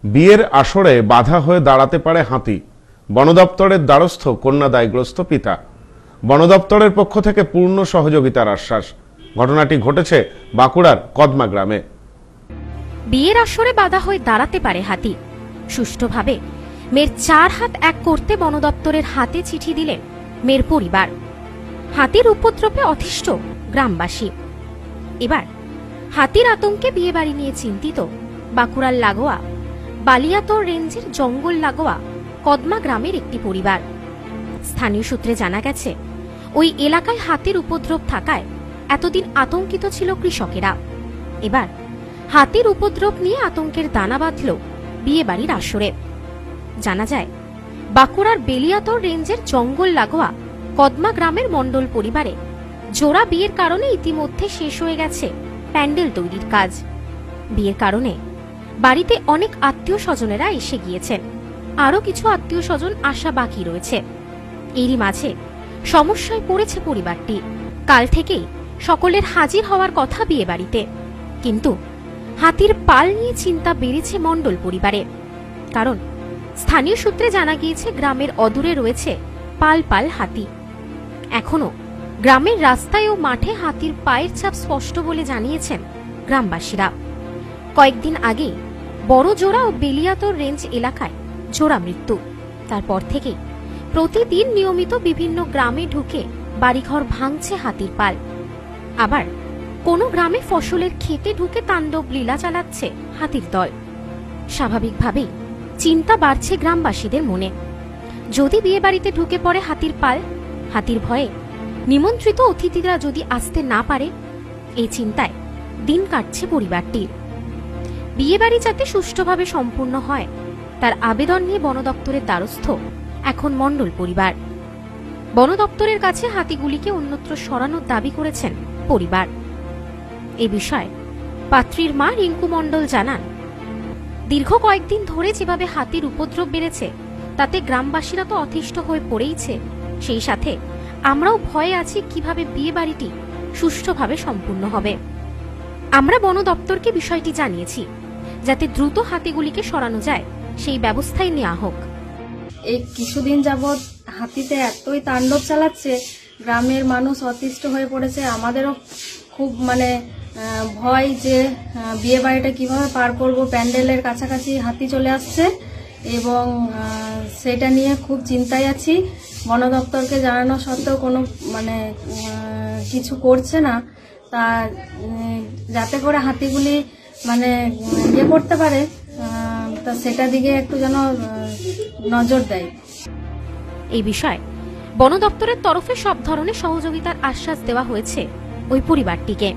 বিয়ের আসরে বাধা হয়ে দাঁড়াতে পারে হাতি। বন দপ্তরের দ্বারস্থ কন্যাদায়গ্রস্ত পিতা। বন দপ্তরের পক্ষ থেকে পূর্ণ সহযোগিতার আশ্বাস। ঘটনাটি ঘটেছে বাঁকুড়ার কদমা গ্রামে। বিয়ের আসরে বাধা হয়ে দাঁড়াতে পারে হাতি। সুষ্ঠুভাবে মেয়ের 4 হাত এক করতে বন দপ্তরের হাতে চিঠি দিলেন মেয়ের পরিবার। হাতির উপদ্রবে অতিষ্ঠ গ্রামবাসী। এবার হাতির আতঙ্কে বিয়ে বাড়ি নিয়ে চিন্তিত বাঁকুড়ার লাগোয়া বালিয়াতর রেঞ্জের জঙ্গল লাগোয়া কদমা গ্রামের একটি পরিবার। স্থানীয় সূত্রে জানা গেছে, ওই এলাকায় হাতির উপদ্রব থাকায় এতদিন আতঙ্কিত ছিল কৃষকেরা। এবার হাতির উপদ্রব নিয়ে আতঙ্কের দানা বাঁধল বিয়ে বাড়ির আসরে। জানা যায়, বাঁকুড়ার বেলিয়াতর রেঞ্জের জঙ্গল লাগোয়া কদমা গ্রামের মণ্ডল পরিবারে জোড়া বিয়ের কারণে ইতিমধ্যে শেষ হয়ে গেছে প্যান্ডেল তৈরির কাজ। বিয়ের কারণে বাড়িতে অনেক আত্মীয় স্বজনেরা এসে গিয়েছেন, আরো কিছু আত্মীয় স্বজন আসা বাকি রয়েছে। এরই মাঝে সমস্যায় পড়েছে পরিবারটি। কাল থেকেই সকলের হাজির হওয়ার কথা বিয়ে বাড়িতে, কিন্তু হাতির পাল নিয়ে চিন্তা বেড়েছে মণ্ডল পরিবারে। কারণ স্থানীয় সূত্রে জানা গিয়েছে, গ্রামের অদূরে রয়েছে পাল পাল হাতি। এখনো গ্রামের রাস্তায় ও মাঠে হাতির পায়ের ছাপ স্পষ্ট বলে জানিয়েছেন গ্রামবাসীরা। কয়েকদিন আগে বড় জোড়া ও বেলিয়াতর রেঞ্জ এলাকায় জোড়া মৃত্যু। তারপর থেকেই প্রতিদিন নিয়মিত বিভিন্ন গ্রামে ঢুকে বাড়িঘর ভাঙছে হাতির পাল। আবার কোনো গ্রামে ফসলের ক্ষেতে ঢুকে তাণ্ডব লীলা চালাচ্ছে হাতির দল। স্বাভাবিকভাবেই চিন্তা বাড়ছে গ্রামবাসীদের মনে। যদি বিয়ে বাড়িতে ঢুকে পড়ে হাতির পাল, হাতির ভয়ে নিমন্ত্রিত অতিথিরা যদি আসতে না পারে, এই চিন্তায় দিন কাটছে পরিবারটির। বিয়ে বাড়ি যাতে সুষ্ঠুভাবে সম্পূর্ণ হয় তার আবেদন নিয়ে বন দপ্তরের দ্বারস্থ এখন মণ্ডল পরিবার। বন দপ্তরের কাছে হাতিগুলিকে অন্যত্র সরানোর দাবি করেছেন পরিবার। এ বিষয়ে পাত্রীর মা রিঙ্কু মণ্ডল জানান, দীর্ঘ কয়েকদিন ধরে যেভাবে হাতির উপদ্রব বেড়েছে তাতে গ্রামবাসীরা তো অতিষ্ঠ হয়ে পড়েইছে, সেই সাথে আমরাও ভয়ে আছি কিভাবে বিয়ে বাড়িটি সুষ্ঠুভাবে সম্পূর্ণ হবে। আমরা বন দপ্তরকে বিষয়টি জানিয়েছি, যাতে দ্রুত হাতিগুলিকে সরানো যায় সেই ব্যবস্থাই নেওয়া হোক। এই কিছুদিন যাবৎ হাতিতে এতই তাণ্ডব চালাচ্ছে, গ্রামের মানুষ অতিষ্ঠ হয়ে পড়েছে। আমাদেরও খুব ভয় যে বিয়ে বাড়িটা কিভাবে পার করব। প্যান্ডেলের কাছাকাছি হাতি চলে আসছে এবং সেটা নিয়ে খুব চিন্তায় আছি। বন দপ্তরকে জানানো সত্ত্বেও কোনো কিছু করছে না, তা যাতে করে হাতিগুলি ইয়ে করতে পারে, তা সেটা দিকে একটু যেন নজর দেয়। এই বিষয়ে বন দপ্তরের তরফে সব ধরনের সহযোগিতার আশ্বাস দেওয়া হয়েছে ওই পরিবারটিকে।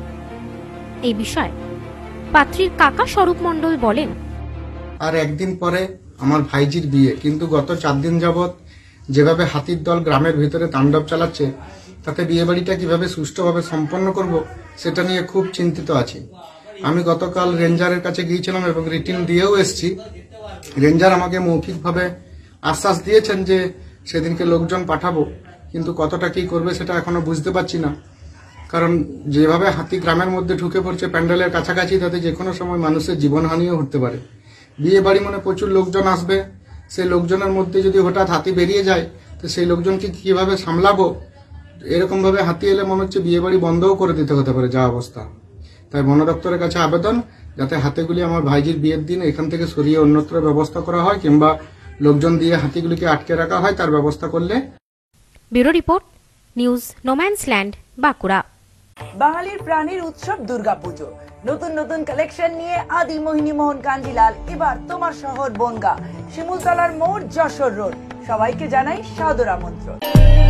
এই বিষয়ে পাত্রীর কাকা স্বরূপ মণ্ডল বলেন, আর একদিন পরে আমার ভাইজির বিয়ে, কিন্তু গত 4 দিন যাবৎ যেভাবে হাতির দল গ্রামের ভিতরে তাণ্ডব চালাচ্ছে, তাতে বিয়ে বাড়িটা কিভাবে সুষ্ঠুভাবে সম্পন্ন করব সেটা নিয়ে খুব চিন্তিত আছি। আমি গতকাল রেঞ্জারের কাছে গিয়েছিলাম এবং রিটিন দিয়েও এসেছি। রেঞ্জার আমাকে মৌখিকভাবে আশ্বাস দিয়েছেন যে সেদিনকে লোকজন পাঠাবো, কিন্তু কতটা কি করবে সেটা এখনো বুঝতে পারছি না। কারণ যেভাবে হাতি গ্রামের মধ্যে ঢুকে পড়ছে প্যান্ডেলের কাছাকাছি, তাতে যে কোনো সময় মানুষের জীবনহানিও হতে পারে। বিয়ে বাড়ি প্রচুর লোকজন আসবে, সেই লোকজনের মধ্যে যদি হঠাৎ হাতি বেরিয়ে যায় তো সেই লোকজনকে কিভাবে সামলাবো। এরকম ভাবে হাতি এলে মনে হচ্ছে বিয়ে বাড়ি বন্ধও করে দিতে হতে পারে যা অবস্থা। তাই বন দপ্তরের কাছে আবেদন, যাতে হাতিগুলি আমার ভাইজির বিয়ের দিন এখান থেকে সরিয়ে অন্যত্র ব্যবস্থা করা হয়, কিংবা লোকজন দিয়ে হাতিগুলিকে আটকে রাখা হয়, তার ব্যবস্থা করলে। Bureau report, news no man's land, Bankura. বাঙালির প্রাণীর উৎসব দুর্গাপুজো। নতুন নতুন কালেকশন নিয়ে আদি মোহিনী মোহন কাঞ্জিলাল এবার তোমার শহর বনগা, শিমুলতলার মোড়, যশোর রোড। সবাইকে জানাই সাদর আমন্ত্রণ।